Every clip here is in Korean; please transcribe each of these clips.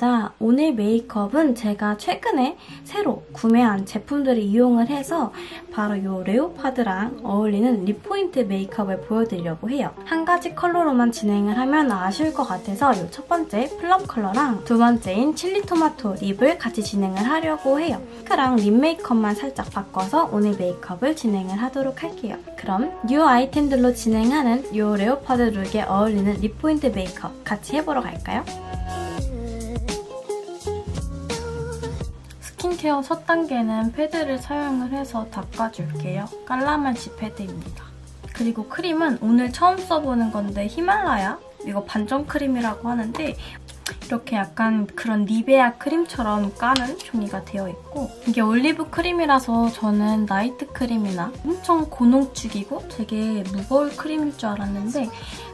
반갑습니다. 오늘 메이크업은 제가 최근에 새로 구매한 제품들을 이용을 해서 바로 이 레오파드랑 어울리는 립 포인트 메이크업을 보여드리려고 해요. 한 가지 컬러로만 진행을 하면 아쉬울 것 같아서 이 첫 번째 플럼 컬러랑 두 번째인 칠리 토마토 립을 같이 진행을 하려고 해요. 핑크랑 립 메이크업만 살짝 바꿔서 오늘 메이크업을 진행을 하도록 할게요. 그럼 이 아이템들로 진행하는 이 레오파드 룩에 어울리는 립 포인트 메이크업 같이 해보러 갈까요? 스킨케어 첫 단계는 패드를 사용을 해서 닦아줄게요. 깔라만시 패드입니다. 그리고 크림은 오늘 처음 써보는 건데 히말라야? 이거 반점 크림이라고 하는데 이렇게 약간 그런 니베아 크림처럼 까는 종이가 되어 있고 이게 올리브 크림이라서 저는 나이트 크림이나 엄청 고농축이고 되게 무거울 크림일 줄 알았는데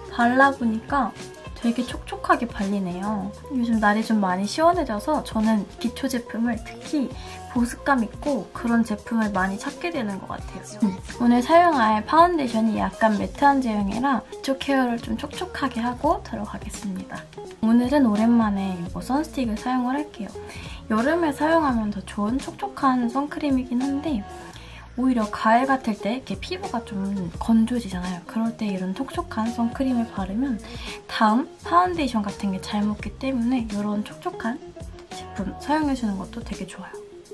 발라보니까 되게 촉촉하게 발리네요. 요즘 날이 좀 많이 시원해져서 저는 기초 제품을 특히 보습감 있고 그런 제품을 많이 찾게 되는 것 같아요. 오늘 사용할 파운데이션이 약간 매트한 제형이라 기초 케어를 좀 촉촉하게 하고 들어가겠습니다. 오늘은 오랜만에 이거 선스틱을 사용을 할게요. 여름에 사용하면 더 좋은 촉촉한 선크림이긴 한데 오히려 가을 같을 때 이렇게 피부가 좀 건조해지잖아요. 그럴 때 이런 촉촉한 선크림을 바르면 다음 파운데이션 같은 게 잘 묻기 때문에 이런 촉촉한 제품 사용해주는 것도 되게 좋아요.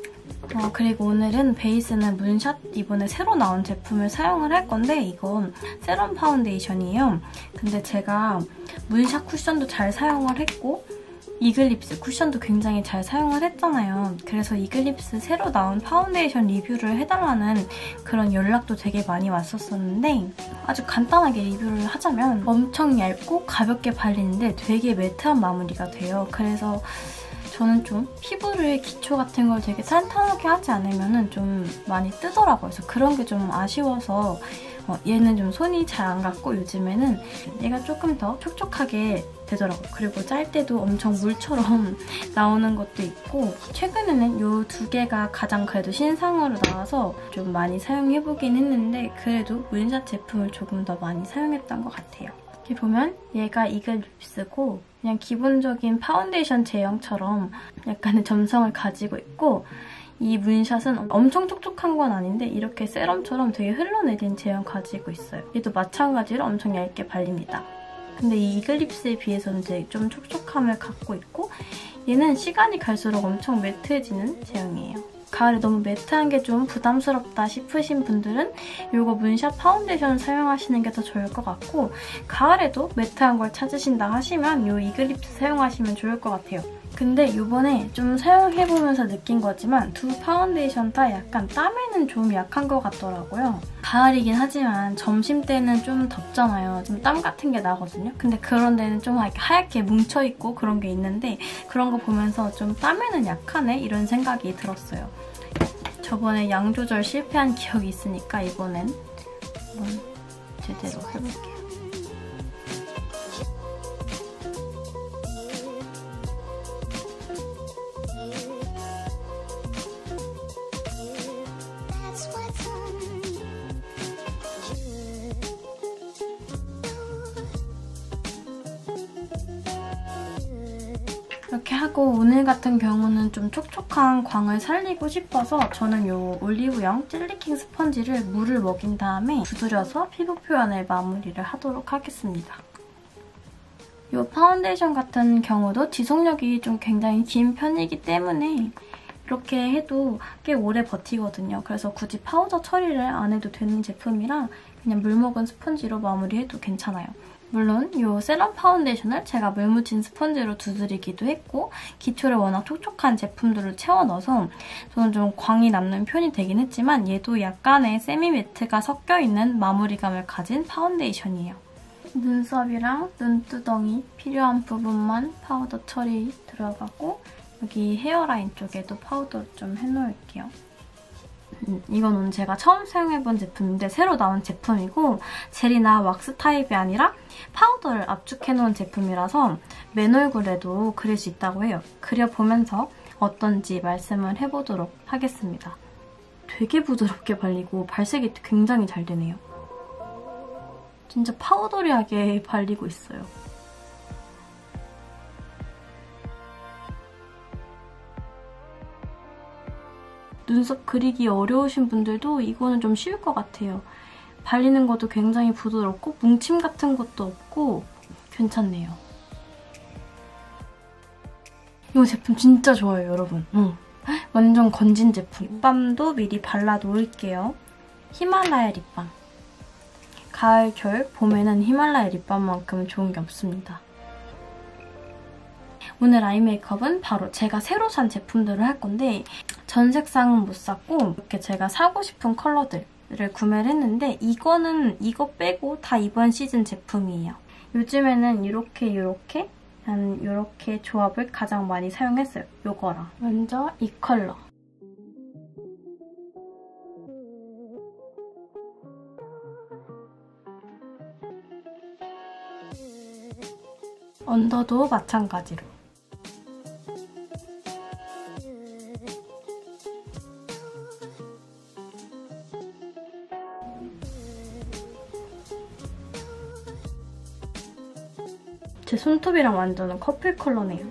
그리고 오늘은 베이스는 문샷 이번에 새로 나온 제품을 사용을 할 건데 이건 세럼 파운데이션이에요. 근데 제가 문샷 쿠션도 잘 사용을 했고 이글립스 쿠션도 굉장히 잘 사용을 했잖아요. 그래서 이글립스 새로 나온 파운데이션 리뷰를 해달라는 그런 연락도 되게 많이 왔었었는데 아주 간단하게 리뷰를 하자면 엄청 얇고 가볍게 발리는데 되게 매트한 마무리가 돼요. 그래서 저는 좀 피부를 기초 같은 걸 되게 탄탄하게 하지 않으면 좀 많이 뜨더라고요. 그래서 그런 게 좀 아쉬워서 얘는 좀 손이 잘 안 갔고 요즘에는 얘가 조금 더 촉촉하게 되더라고요. 그리고 짤 때도 엄청 물처럼 나오는 것도 있고 최근에는 이 두 개가 가장 그래도 신상으로 나와서 좀 많이 사용해보긴 했는데 그래도 문샷 제품을 조금 더 많이 사용했던 것 같아요. 이렇게 보면 얘가 이글립스고 그냥 기본적인 파운데이션 제형처럼 약간의 점성을 가지고 있고 이 문샷은 엄청 촉촉한 건 아닌데 이렇게 세럼처럼 되게 흘러내린 제형 가지고 있어요. 얘도 마찬가지로 엄청 얇게 발립니다. 근데 이 이글립스에 비해서는 되게 좀 촉촉함을 갖고 있고 얘는 시간이 갈수록 엄청 매트해지는 제형이에요. 가을에 너무 매트한 게 좀 부담스럽다 싶으신 분들은 이거 문샷 파운데이션 사용하시는 게 더 좋을 것 같고 가을에도 매트한 걸 찾으신다 하시면 이 이글립스 사용하시면 좋을 것 같아요. 근데 이번에 좀 사용해보면서 느낀 거지만 두 파운데이션 다 약간 땀에는 좀 약한 것 같더라고요. 가을이긴 하지만 점심때는 좀 덥잖아요. 좀 땀 같은 게 나거든요. 근데 그런 데는 좀 이렇게 하얗게 뭉쳐있고 그런 게 있는데 그런 거 보면서 좀 땀에는 약하네? 이런 생각이 들었어요. 저번에 양 조절 실패한 기억이 있으니까 이번엔 한번 제대로 해볼게요. 이렇게 하고 오늘 같은 경우는 좀 촉촉한 광을 살리고 싶어서 저는 이 올리브영 젤리킹 스펀지를 물을 먹인 다음에 두드려서 피부 표현을 마무리를 하도록 하겠습니다. 이 파운데이션 같은 경우도 지속력이 좀 굉장히 긴 편이기 때문에 이렇게 해도 꽤 오래 버티거든요. 그래서 굳이 파우더 처리를 안 해도 되는 제품이라 그냥 물 먹은 스펀지로 마무리해도 괜찮아요. 물론 이 세럼 파운데이션을 제가 물 묻힌 스펀지로 두드리기도 했고 기초를 워낙 촉촉한 제품들을 채워 넣어서 저는 좀 광이 남는 편이 되긴 했지만 얘도 약간의 세미 매트가 섞여있는 마무리감을 가진 파운데이션이에요. 눈썹이랑 눈두덩이 필요한 부분만 파우더 처리 들어가고 여기 헤어라인 쪽에도 파우더 좀 해놓을게요. 이건 오늘 제가 처음 사용해본 제품인데 새로 나온 제품이고 젤이나 왁스 타입이 아니라 파우더를 압축해놓은 제품이라서 맨 얼굴에도 그릴 수 있다고 해요. 그려보면서 어떤지 말씀을 해보도록 하겠습니다. 되게 부드럽게 발리고 발색이 굉장히 잘 되네요. 진짜 파우더리하게 발리고 있어요. 눈썹 그리기 어려우신 분들도 이거는 좀 쉬울 것 같아요. 발리는 것도 굉장히 부드럽고 뭉침 같은 것도 없고 괜찮네요. 이 제품 진짜 좋아요, 여러분. 완전 건진 제품. 립밤도 미리 발라놓을게요. 히말라야 립밤. 가을, 겨울, 봄에는 히말라야 립밤만큼은 좋은 게 없습니다. 오늘 아이 메이크업은 바로 제가 새로 산 제품들을 할 건데 전 색상은 못 샀고 이렇게 제가 사고 싶은 컬러들을 구매를 했는데 이거 빼고 다 이번 시즌 제품이에요. 요즘에는 이렇게 조합을 가장 많이 사용했어요. 요거랑. 먼저 이 컬러. 언더도 마찬가지로. 제 손톱이랑 완전 커플 컬러네요.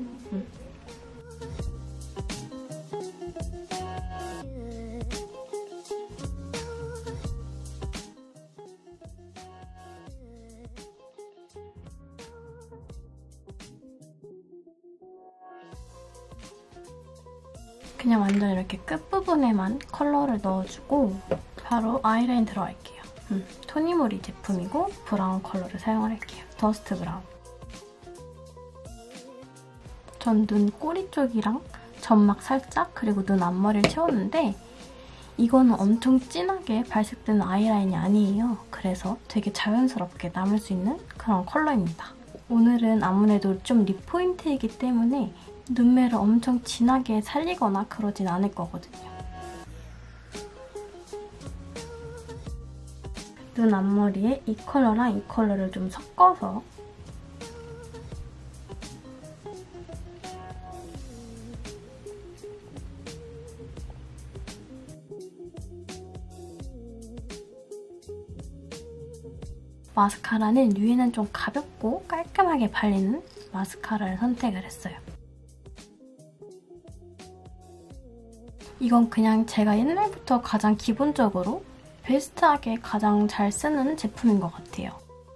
그냥 완전 이렇게 끝부분에만 컬러를 넣어주고 바로 아이라인 들어갈게요. 토니모리 제품이고 브라운 컬러를 사용할게요. 더스트 브라운. 전 눈 꼬리 쪽이랑 점막 살짝 그리고 눈 앞머리를 채웠는데 이거는 엄청 진하게 발색되는 아이라인이 아니에요. 그래서 되게 자연스럽게 남을 수 있는 그런 컬러입니다. 오늘은 아무래도 좀 립 포인트이기 때문에 눈매를 엄청 진하게 살리거나 그러진 않을 거거든요. 눈 앞머리에 이 컬러랑 이 컬러를 좀 섞어서 마스카라는 위에는 좀 가볍고 깔끔하게 발리는 마스카라를 선택을 했어요. 이건 그냥 제가 옛날부터 가장 기본적으로 베스트하게 가장 잘 쓰는 제품인 것 같아요.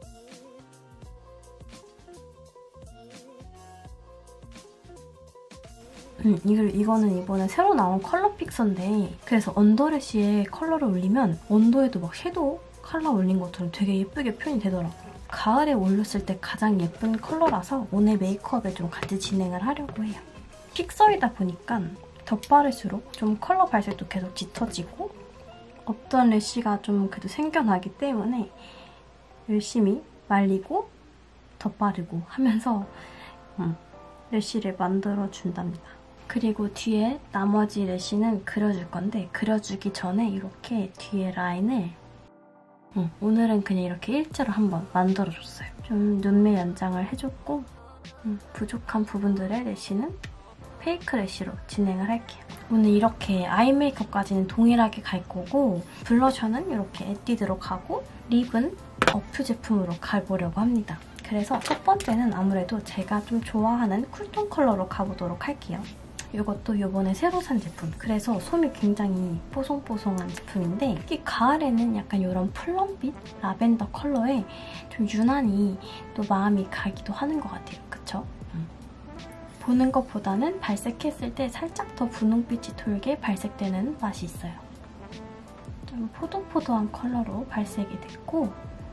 이거는 이번에 새로 나온 컬러 픽서인데 그래서 언더래쉬에 컬러를 올리면 언더에도 막 섀도우 컬러 올린 것처럼 되게 예쁘게 표현이 되더라고요. 가을에 올렸을 때 가장 예쁜 컬러라서 오늘 메이크업에 좀 같이 진행을 하려고 해요. 픽서이다 보니까 덧바를수록 좀 컬러 발색도 계속 짙어지고 없던 래쉬가 좀 그래도 생겨나기 때문에 열심히 말리고 덧바르고 하면서 래쉬를 만들어준답니다. 그리고 뒤에 나머지 래쉬는 그려줄 건데 그려주기 전에 이렇게 뒤에 라인을 오늘은 그냥 이렇게 일자로 한번 만들어줬어요. 좀 눈매 연장을 해줬고 부족한 부분들의 래쉬는 페이크 래쉬로 진행을 할게요. 오늘 이렇게 아이 메이크업까지는 동일하게 갈 거고 블러셔는 이렇게 에뛰드로 가고 립은 어퓨 제품으로 가보려고 합니다. 그래서 첫 번째는 아무래도 제가 좀 좋아하는 쿨톤 컬러로 가보도록 할게요. 이것도 이번에 새로 산 제품. 그래서 솜이 굉장히 뽀송뽀송한 제품인데 특히 가을에는 약간 이런 플럼빛 라벤더 컬러에 좀 유난히 또 마음이 가기도 하는 것 같아요. 그쵸? 보는 것보다는 발색했을 때 살짝 더 분홍빛이 돌게 발색되는 맛이 있어요. 좀 포도포도한 컬러로 발색이 됐고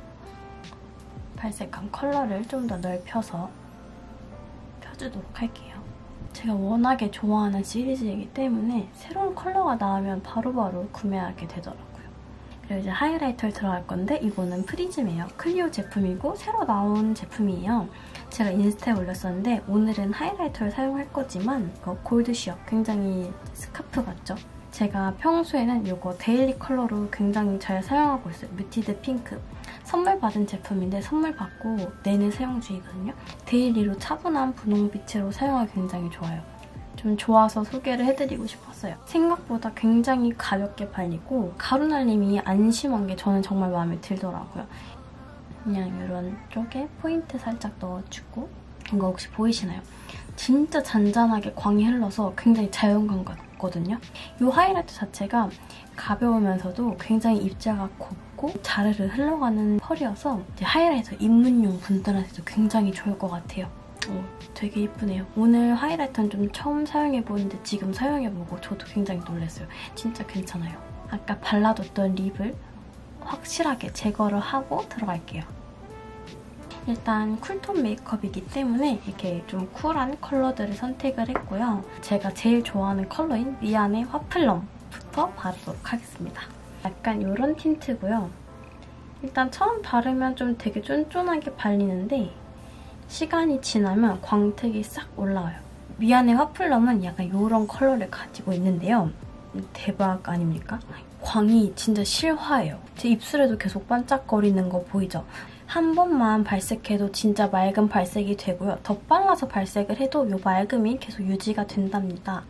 발색한 컬러를 좀 더 넓혀서 펴주도록 할게요. 제가 워낙에 좋아하는 시리즈이기 때문에 새로운 컬러가 나오면 바로바로 구매하게 되더라고요. 그리고 이제 하이라이터를 들어갈 건데 이거는 프리즘이에요. 클리오 제품이고 새로 나온 제품이에요. 제가 인스타에 올렸었는데 오늘은 하이라이터를 사용할 거지만 이거 골드 쉬어 굉장히 스카프 같죠? 제가 평소에는 이거 데일리 컬러로 굉장히 잘 사용하고 있어요. 뮤티드 핑크. 선물 받은 제품인데 선물 받고 내내 사용 중이거든요. 데일리로 차분한 분홍빛으로 사용하기 굉장히 좋아요. 좀 좋아서 소개를 해드리고 싶었어요. 생각보다 굉장히 가볍게 발리고 가루 날림이 안 심한 게 저는 정말 마음에 들더라고요. 그냥 이런 쪽에 포인트 살짝 넣어주고 이거 혹시 보이시나요? 진짜 잔잔하게 광이 흘러서 굉장히 자연감 같고 없거든요. 이 하이라이터 자체가 가벼우면서도 굉장히 입자가 곱고 자르르 흘러가는 펄이어서 이제 하이라이터 입문용 분들한테도 굉장히 좋을 것 같아요. 되게 예쁘네요. 오늘 하이라이터는 좀 처음 사용해보는데 지금 사용해보고 저도 굉장히 놀랐어요. 진짜 괜찮아요. 아까 발라뒀던 립을 확실하게 제거를 하고 들어갈게요. 일단 쿨톤 메이크업이기 때문에 이렇게 좀 쿨한 컬러들을 선택을 했고요. 제가 제일 좋아하는 컬러인 미안의 화플럼부터 바르도록 하겠습니다. 약간 이런 틴트고요. 일단 처음 바르면 좀 되게 쫀쫀하게 발리는데 시간이 지나면 광택이 싹 올라와요. 미안의 화플럼은 약간 이런 컬러를 가지고 있는데요. 대박 아닙니까? 광이 진짜 실화예요. 제 입술에도 계속 반짝거리는 거 보이죠? 한 번만 발색해도 진짜 맑은 발색이 되고요. 더 빨라서 발색을 해도 이 맑음이 계속 유지가 된답니다.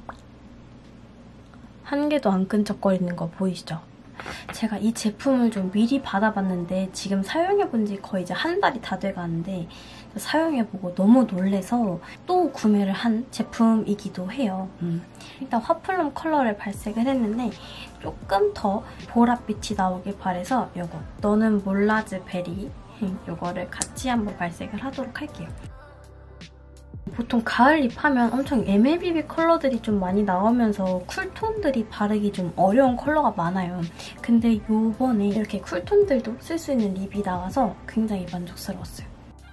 한 개도 안 끈적거리는 거 보이시죠? 제가 이 제품을 좀 미리 받아봤는데 지금 사용해본 지 거의 이제 한 달이 다 돼가는데 사용해보고 너무 놀래서 또 구매를 한 제품이기도 해요. 일단 화플럼 컬러를 발색을 했는데 조금 더 보랏빛이 나오길 바래서 이거 너는 몰라즈 베리 이거를 같이 한번 발색을 하도록 할게요. 보통 가을 립 하면 엄청 MLBB 컬러들이 좀 많이 나오면서 쿨톤들이 바르기 좀 어려운 컬러가 많아요. 근데 요번에 이렇게 쿨톤들도 쓸 수 있는 립이 나와서 굉장히 만족스러웠어요.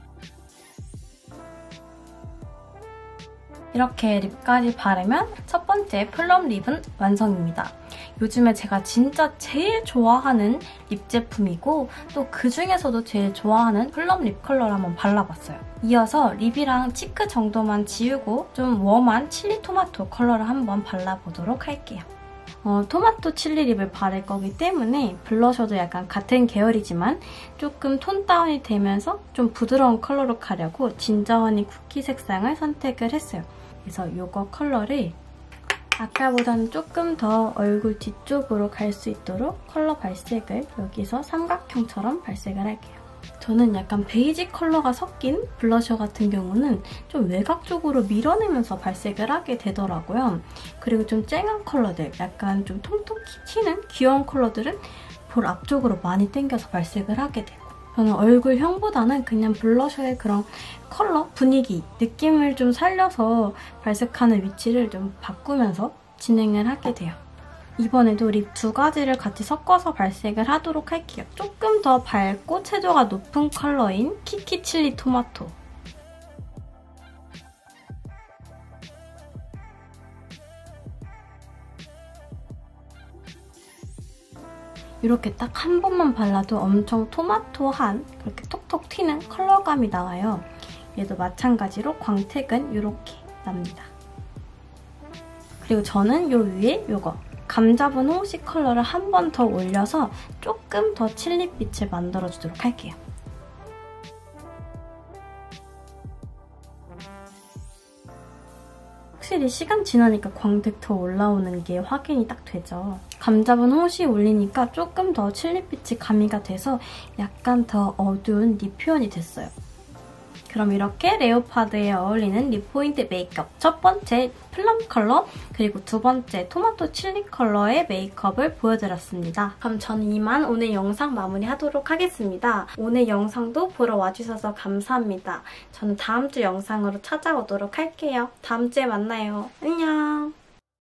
이렇게 립까지 바르면 첫 번째 플럼 립은 완성입니다. 요즘에 제가 진짜 제일 좋아하는 립 제품이고 또 그중에서도 제일 좋아하는 플럼 립 컬러를 한번 발라봤어요. 이어서 립이랑 치크 정도만 지우고 좀 웜한 칠리 토마토 컬러를 한번 발라보도록 할게요. 토마토 칠리 립을 바를 거기 때문에 블러셔도 약간 같은 계열이지만 조금 톤 다운이 되면서 좀 부드러운 컬러로 가려고 진저허니 쿠키 색상을 선택을 했어요. 그래서 이거 컬러를 아까보다는 조금 더 얼굴 뒤쪽으로 갈 수 있도록 컬러 발색을 여기서 삼각형처럼 발색을 할게요. 저는 약간 베이지 컬러가 섞인 블러셔 같은 경우는 좀 외곽 쪽으로 밀어내면서 발색을 하게 되더라고요. 그리고 좀 쨍한 컬러들, 약간 좀 통통 튀는 귀여운 컬러들은 볼 앞쪽으로 많이 당겨서 발색을 하게 되고 저는 얼굴형보다는 그냥 블러셔의 그런 컬러, 분위기, 느낌을 좀 살려서 발색하는 위치를 좀 바꾸면서 진행을 하게 돼요. 이번에도 립 두 가지를 같이 섞어서 발색을 하도록 할게요. 조금 더 밝고 채도가 높은 컬러인 키키 칠리 토마토. 이렇게 딱 한 번만 발라도 엄청 토마토한 그렇게 톡톡 튀는 컬러감이 나와요. 얘도 마찬가지로 광택은 이렇게 납니다. 그리고 저는 요 위에 요거 감자분 홍시 컬러를 한 번 더 올려서 조금 더 칠리빛을 만들어주도록 할게요. 확실히 시간 지나니까 광택 더 올라오는 게 확인이 딱 되죠. 감자분 홍시 올리니까 조금 더 칠리빛이 가미가 돼서 약간 더 어두운 립 표현이 됐어요. 그럼 이렇게 레오파드에 어울리는 립 포인트 메이크업 첫 번째 플럼 컬러 그리고 두 번째 토마토 칠리 컬러의 메이크업을 보여드렸습니다. 그럼 저는 이만 오늘 영상 마무리하도록 하겠습니다. 오늘 영상도 보러 와주셔서 감사합니다. 저는 다음 주 영상으로 찾아오도록 할게요. 다음 주에 만나요. 안녕!